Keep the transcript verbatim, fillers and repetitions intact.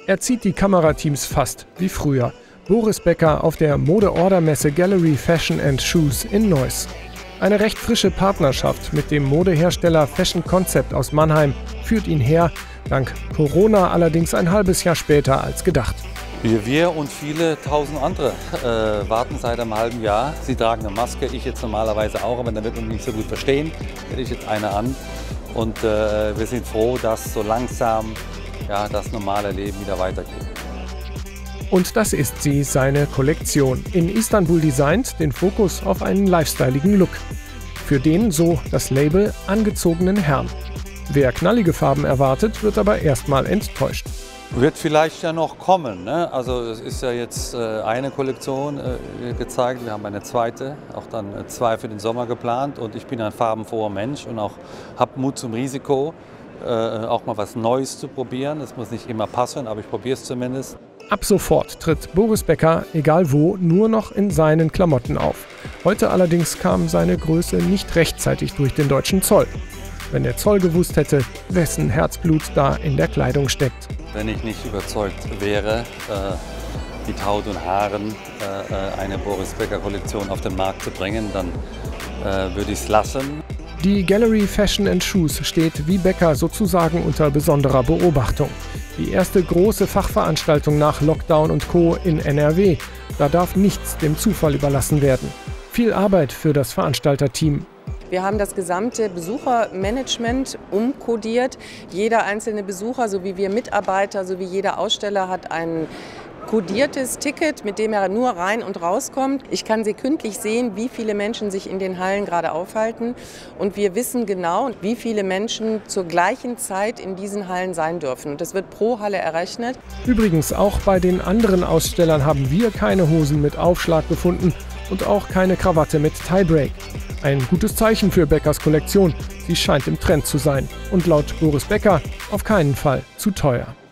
Er zieht die Kamerateams fast wie früher. Boris Becker auf der Mode-Order-Messe Gallery Fashion and Shoes in Neuss. Eine recht frische Partnerschaft mit dem Modehersteller Fashion Concept aus Mannheim führt ihn her, dank Corona allerdings ein halbes Jahr später als gedacht. Wir, wir und viele tausend andere äh, warten seit einem halben Jahr. Sie tragen eine Maske, ich jetzt normalerweise auch, aber dann wird man mich nicht so gut verstehen, hätte ich jetzt eine an. Und äh, wir sind froh, dass so langsam ja, das normale Leben wieder weitergeht. Und das ist sie, seine Kollektion. In Istanbul designt, den Fokus auf einen lifestyleigen Look. Für den, so das Label, angezogenen Herrn. Wer knallige Farben erwartet, wird aber erstmal enttäuscht. Wird vielleicht ja noch kommen, ne? Also es ist ja jetzt äh, eine Kollektion äh, gezeigt, wir haben eine zweite, auch dann äh, zwei für den Sommer geplant. Und ich bin ein farbenfroher Mensch und auch habe Mut zum Risiko, äh, auch mal was Neues zu probieren. Es muss nicht immer passen, aber ich probiere es zumindest. Ab sofort tritt Boris Becker, egal wo, nur noch in seinen Klamotten auf. Heute allerdings kam seine Größe nicht rechtzeitig durch den deutschen Zoll. Wenn der Zoll gewusst hätte, wessen Herzblut da in der Kleidung steckt. Wenn ich nicht überzeugt wäre, äh, mit Haut und Haaren äh, eine Boris Becker Kollektion auf den Markt zu bringen, dann äh, würde ich es lassen. Die Gallery Fashion and Shoes steht wie Becker sozusagen unter besonderer Beobachtung. Die erste große Fachveranstaltung nach Lockdown und Co. in N R W. Da darf nichts dem Zufall überlassen werden. Viel Arbeit für das Veranstalterteam. Wir haben das gesamte Besuchermanagement umkodiert. Jeder einzelne Besucher, sowie wir Mitarbeiter, sowie jeder Aussteller hat ein kodiertes Ticket, mit dem er nur rein und rauskommt. Ich kann sekündlich sehen, wie viele Menschen sich in den Hallen gerade aufhalten. Und wir wissen genau, wie viele Menschen zur gleichen Zeit in diesen Hallen sein dürfen. Und das wird pro Halle errechnet. Übrigens, auch bei den anderen Ausstellern haben wir keine Hosen mit Aufschlag gefunden und auch keine Krawatte mit Tiebreak. Ein gutes Zeichen für Beckers Kollektion. Sie scheint im Trend zu sein und laut Boris Becker auf keinen Fall zu teuer.